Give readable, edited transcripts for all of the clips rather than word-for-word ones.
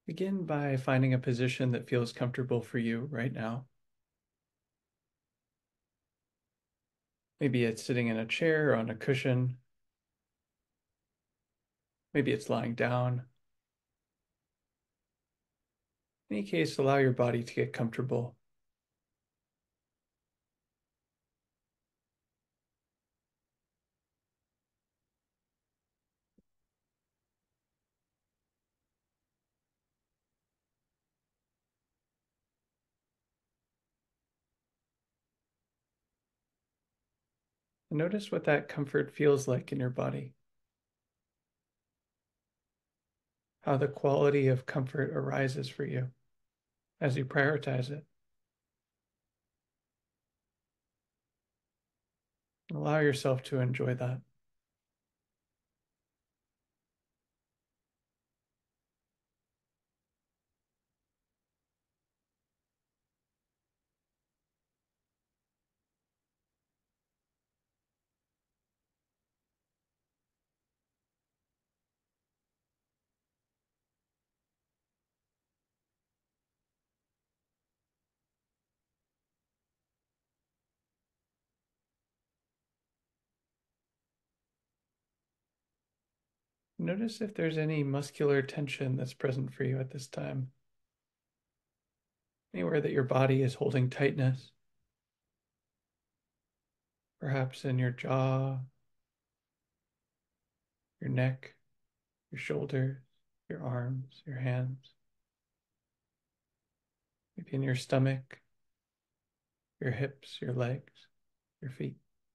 Begin by finding a position that feels comfortable for you right now. Maybe it's sitting in a chair or on a cushion. Maybe it's lying down. In any case, allow your body to get comfortable. And notice what that comfort feels like in your body, how the quality of comfort arises for you as you prioritize it. Allow yourself to enjoy that. Notice if there's any muscular tension that's present for you at this time, anywhere that your body is holding tightness, perhaps in your jaw, your neck, your shoulders, your arms, your hands, maybe in your stomach, your hips, your legs, your feet.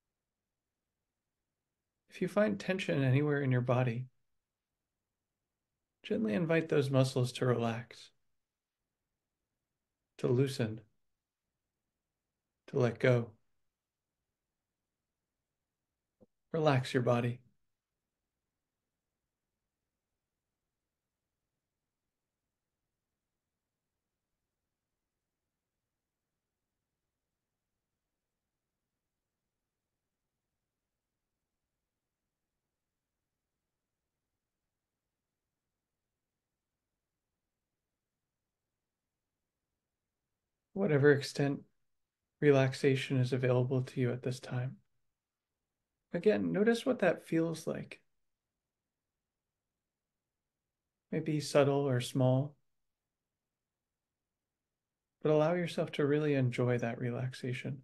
If you find tension anywhere in your body, gently invite those muscles to relax, to loosen, to let go. Relax your body. Whatever extent relaxation is available to you at this time. Again, notice what that feels like. Maybe subtle or small, but allow yourself to really enjoy that relaxation.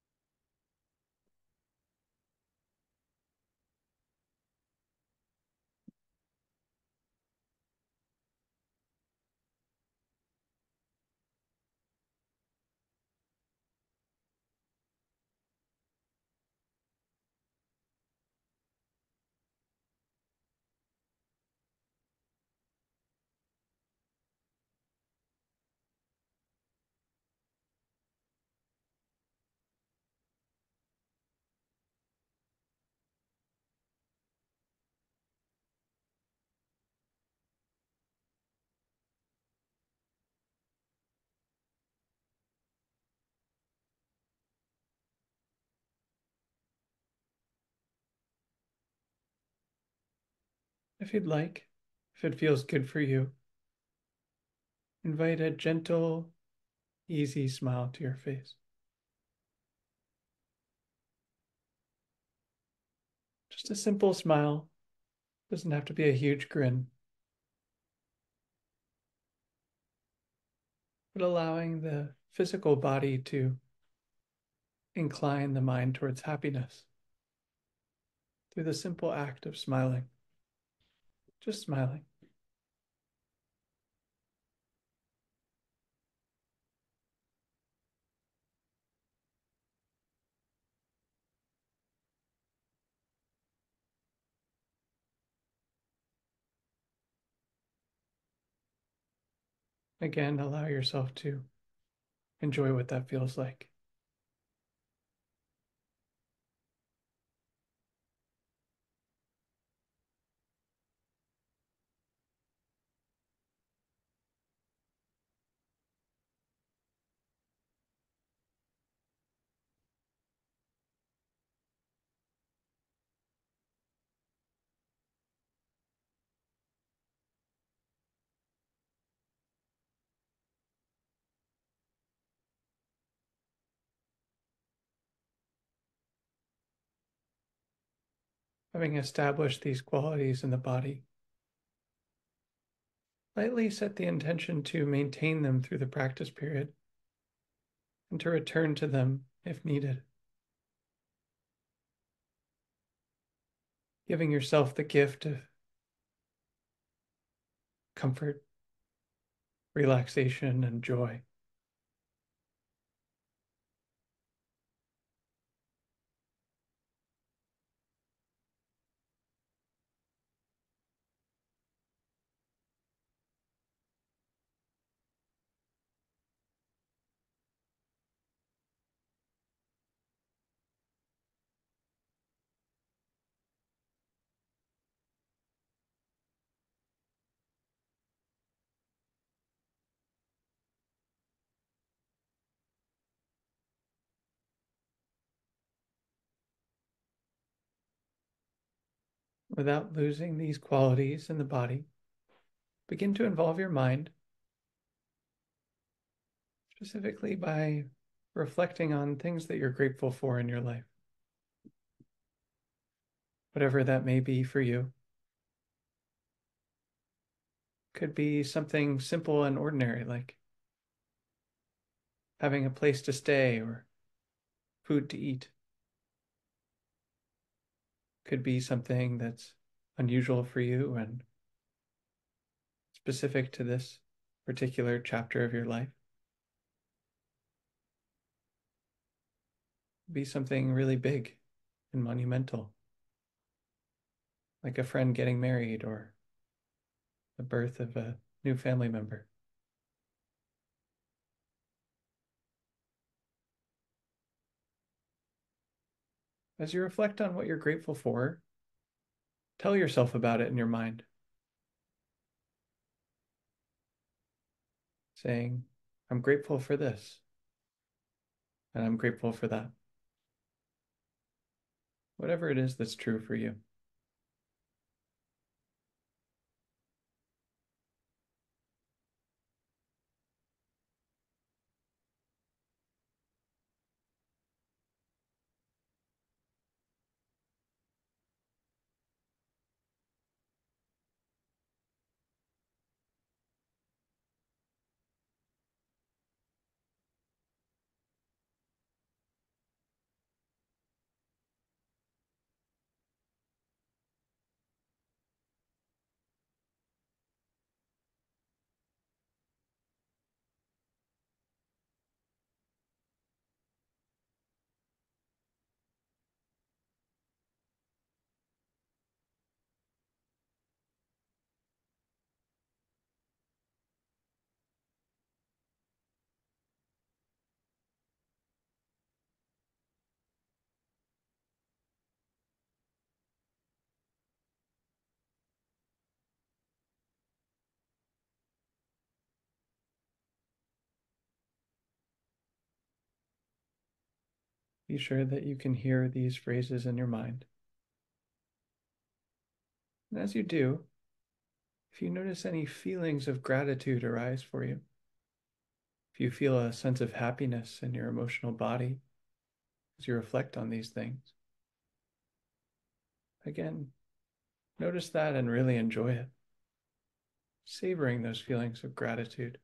If you'd like, if it feels good for you, invite a gentle, easy smile to your face. Just a simple smile, doesn't have to be a huge grin, but allowing the physical body to incline the mind towards happiness through the simple act of smiling, just smiling. Again, allow yourself to enjoy what that feels like. Having established these qualities in the body, lightly set the intention to maintain them through the practice period and to return to them if needed. Giving yourself the gift of comfort, relaxation, and joy. Without losing these qualities in the body, begin to involve your mind, specifically by reflecting on things that you're grateful for in your life, whatever that may be for you. Could be something simple and ordinary, like having a place to stay or food to eat. Could be something that's unusual for you and specific to this particular chapter of your life. Be something really big and monumental, like a friend getting married or the birth of a new family member. As you reflect on what you're grateful for, tell yourself about it in your mind, saying, I'm grateful for this, and I'm grateful for that. Whatever it is that's true for you. Be sure that you can hear these phrases in your mind. And as you do, if you notice any feelings of gratitude arise for you, if you feel a sense of happiness in your emotional body as you reflect on these things, again, notice that and really enjoy it, savoring those feelings of gratitude.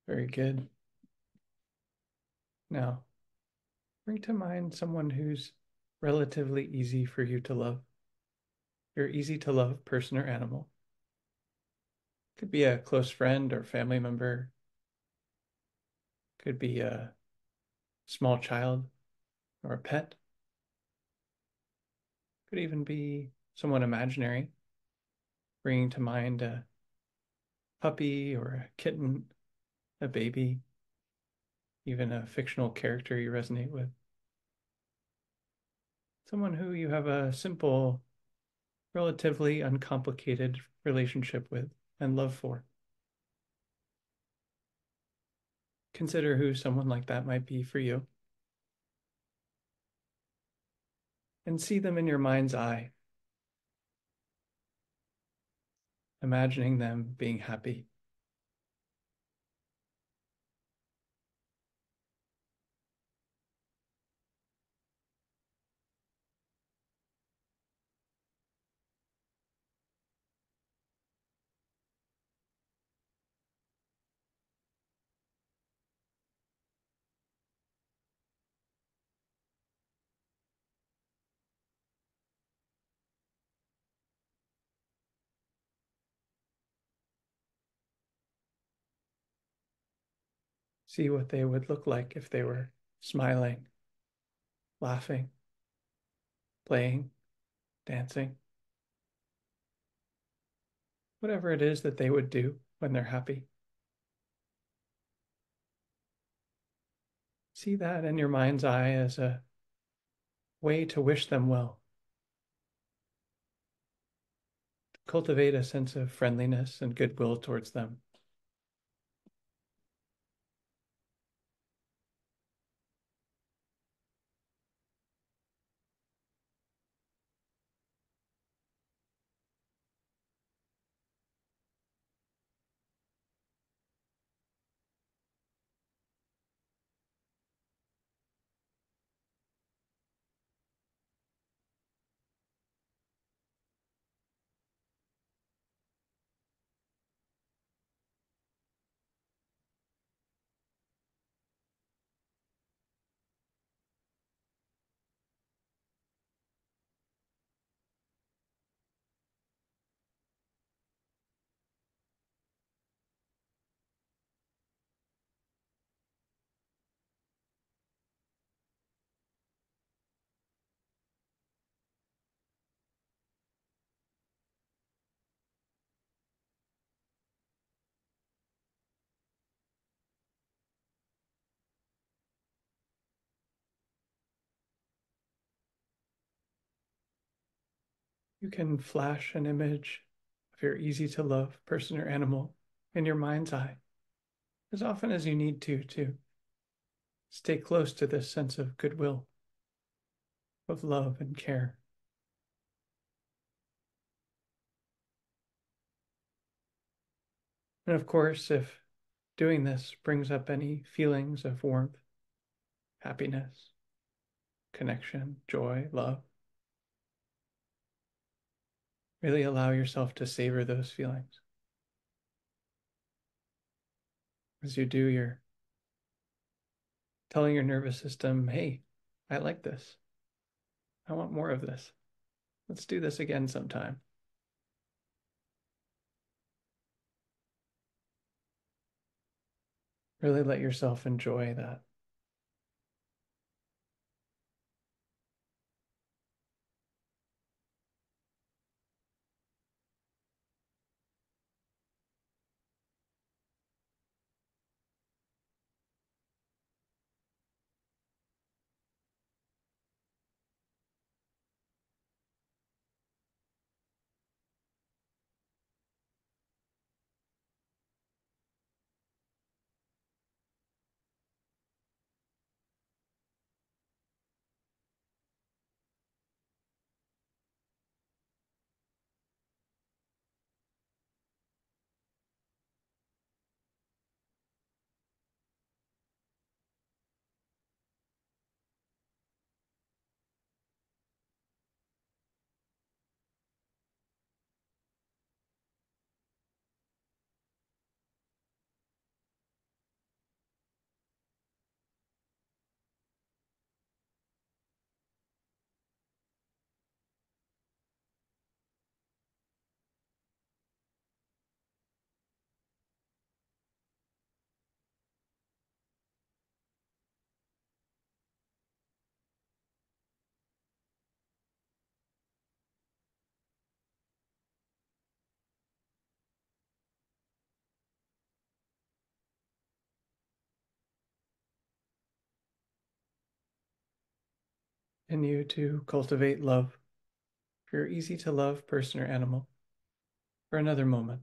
Very good. Now, bring to mind someone who's relatively easy for you to love. Your easy to love person or animal. Could be a close friend or family member. Could be a small child or a pet. Could even be someone imaginary, bringing to mind a puppy or a kitten, a baby, even a fictional character you resonate with. Someone who you have a simple, relatively uncomplicated relationship with and love for. Consider who someone like that might be for you and see them in your mind's eye, imagining them being happy. See what they would look like if they were smiling, laughing, playing, dancing, whatever it is that they would do when they're happy. See that in your mind's eye as a way to wish them well. Cultivate a sense of friendliness and goodwill towards them. You can flash an image of your easy to love person or animal in your mind's eye as often as you need to stay close to this sense of goodwill, of love and care. And of course, if doing this brings up any feelings of warmth, happiness, connection, joy, love, really allow yourself to savor those feelings. As you do, you're telling your nervous system, hey, I like this. I want more of this. Let's do this again sometime. Really let yourself enjoy that. in you to cultivate love for your easy to love person or animal for another moment.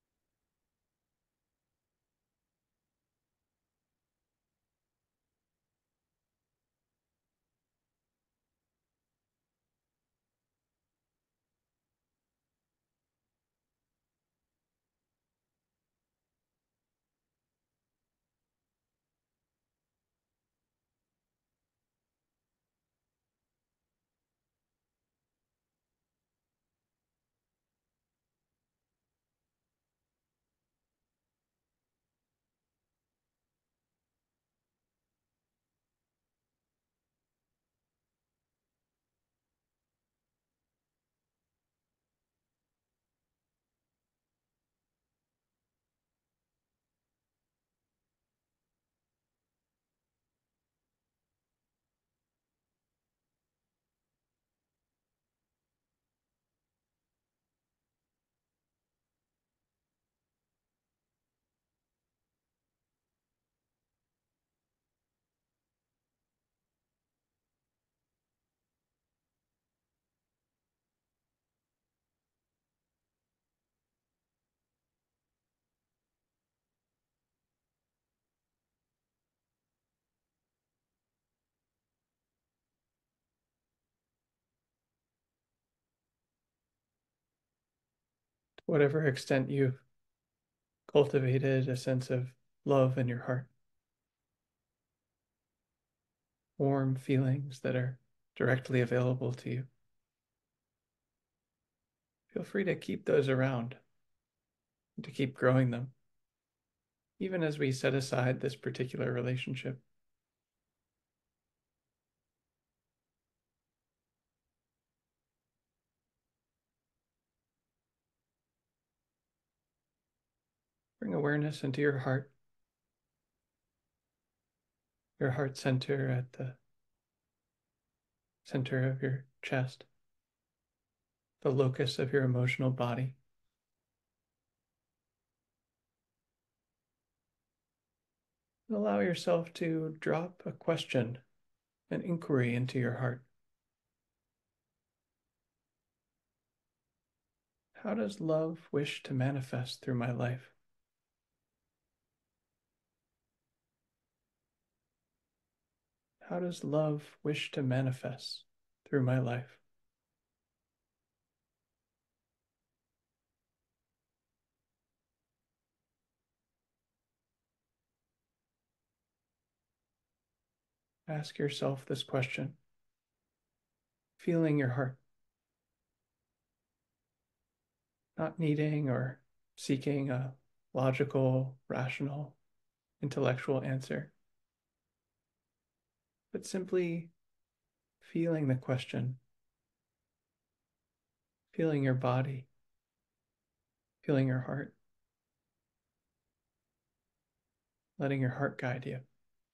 To whatever extent you've cultivated a sense of love in your heart, warm feelings that are directly available to you, feel free to keep those around and to keep growing them, even as we set aside this particular relationship. Bring awareness into your heart center at the center of your chest, the locus of your emotional body. And allow yourself to drop a question, an inquiry into your heart. How does love wish to manifest through my life? How does love wish to manifest through my life? Ask yourself this question, feeling your heart, not needing or seeking a logical, rational, intellectual answer, but simply feeling the question, feeling your body, feeling your heart, letting your heart guide you.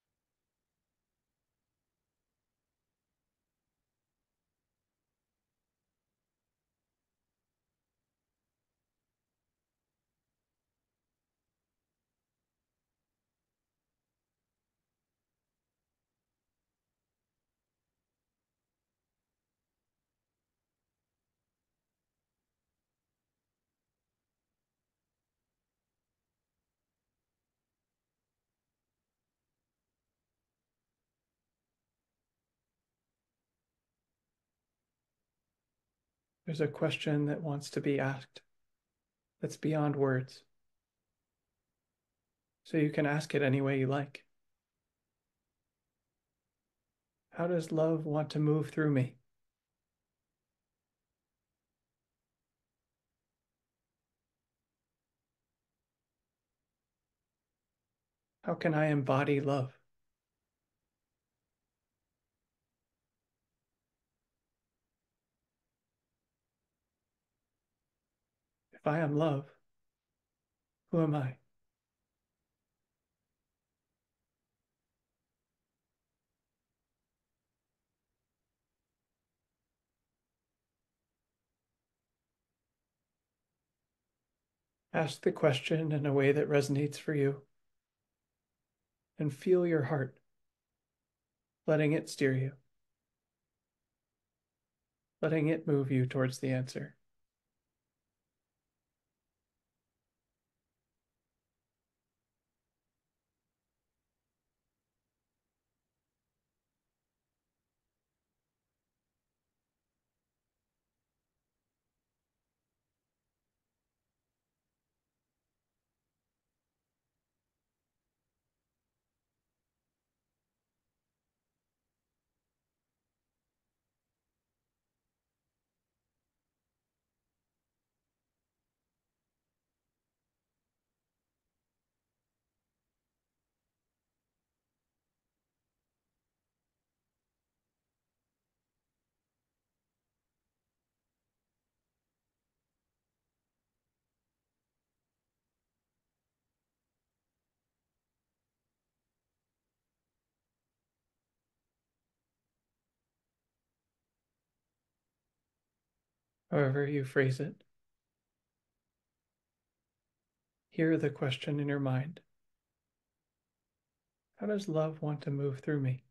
There's a question that wants to be asked that's beyond words. So you can ask it any way you like. How does love want to move through me? How can I embody love? If I am love, who am I? Ask the question in a way that resonates for you and feel your heart, letting it steer you. letting it move you towards the answer. However you phrase it, hear the question in your mind. How does love want to move through me?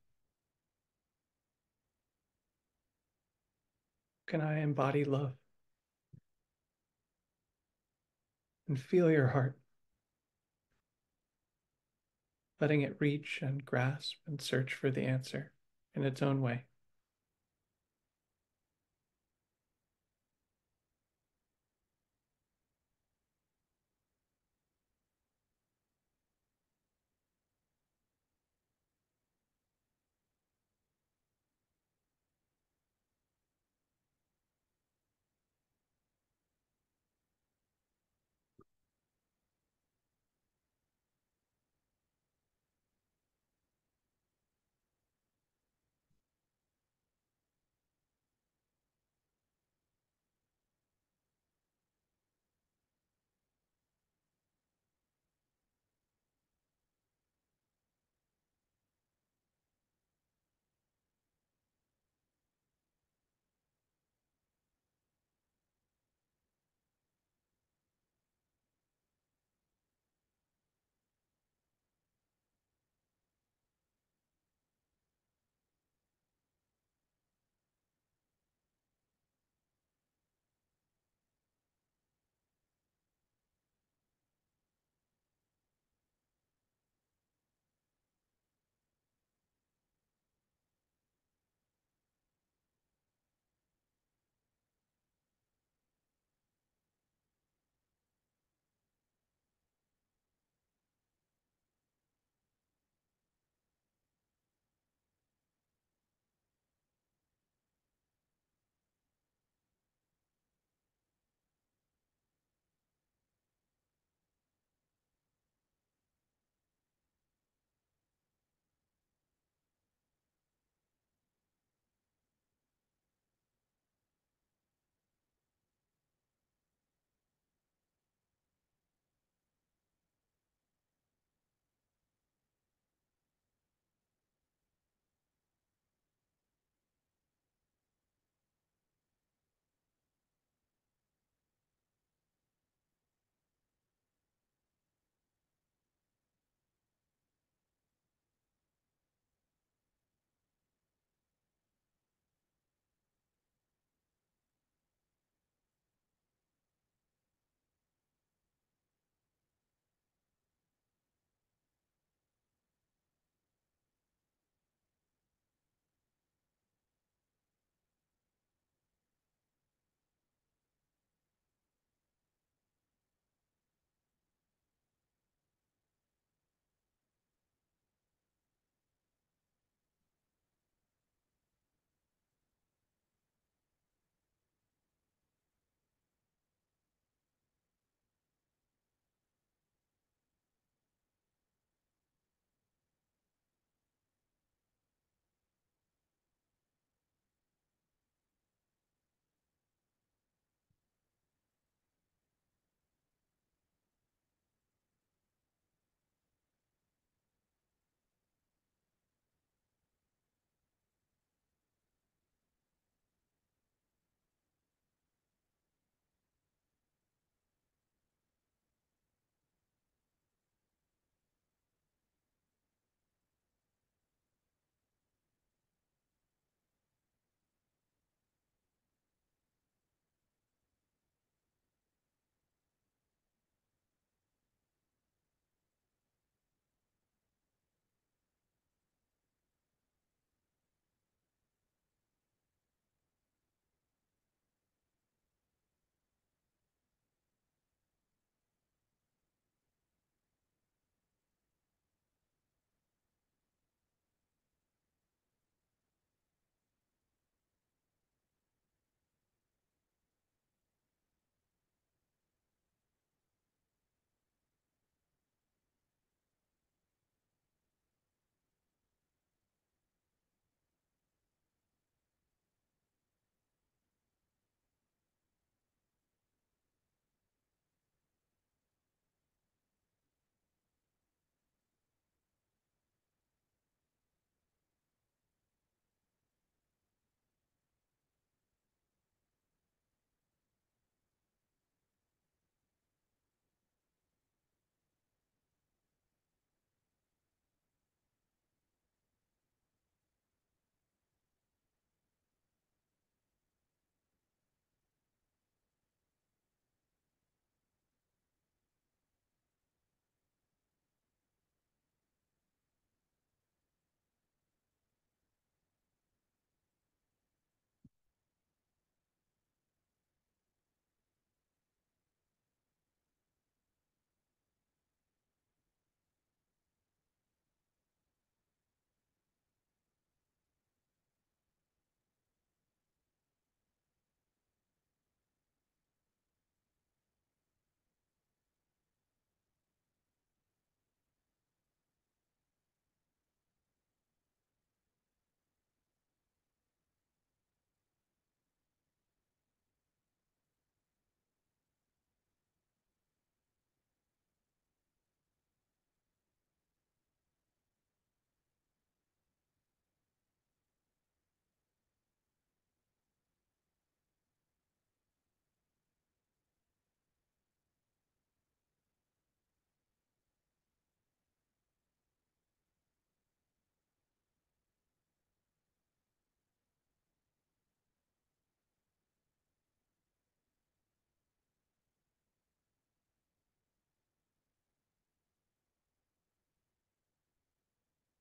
Can I embody love? And feel your heart, letting it reach and grasp and search for the answer in its own way.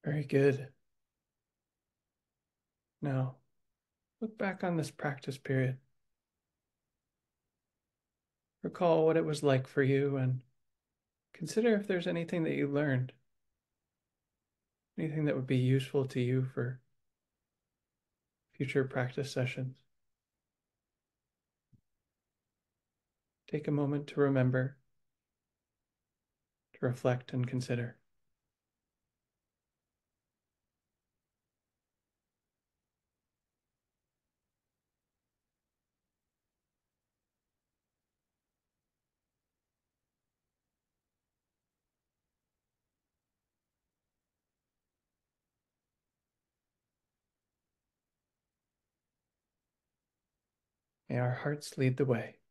Very good. Now, look back on this practice period. Recall what it was like for you and consider if there's anything that you learned, anything that would be useful to you for future practice sessions. Take a moment to remember, to reflect and consider. May our hearts lead the way.